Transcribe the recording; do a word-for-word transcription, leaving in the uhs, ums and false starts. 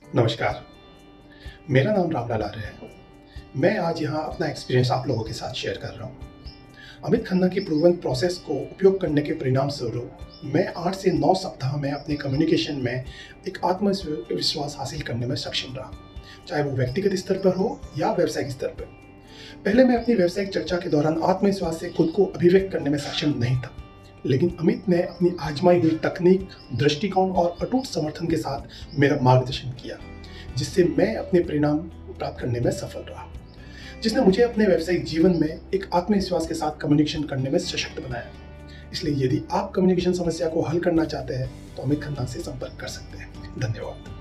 नमस्कार, मेरा नाम रामलाल आर्य है। मैं आज यहाँ अपना एक्सपीरियंस आप लोगों के साथ शेयर कर रहा हूँ। अमित खन्ना की प्रूवन प्रोसेस को उपयोग करने के परिणाम स्वरूप मैं आठ से नौ सप्ताह में अपने कम्युनिकेशन में एक आत्मविश्वास हासिल करने में सक्षम रहा, चाहे वो व्यक्तिगत स्तर पर हो या व्यावसायिक स्तर पर। पहले मैं अपनी व्यावसायिक चर्चा के दौरान आत्मविश्वास से खुद को अभिव्यक्त करने में सक्षम नहीं था, लेकिन अमित ने अपनी आजमाई हुई तकनीक, दृष्टिकोण और अटूट समर्थन के साथ मेरा मार्गदर्शन किया, जिससे मैं अपने परिणाम प्राप्त करने में सफल रहा, जिसने मुझे अपने व्यावसायिक जीवन में एक आत्मविश्वास के साथ कम्युनिकेशन करने में सशक्त बनाया। इसलिए यदि आप कम्युनिकेशन समस्या को हल करना चाहते हैं तो अमित खन्ना से संपर्क कर सकते हैं। धन्यवाद।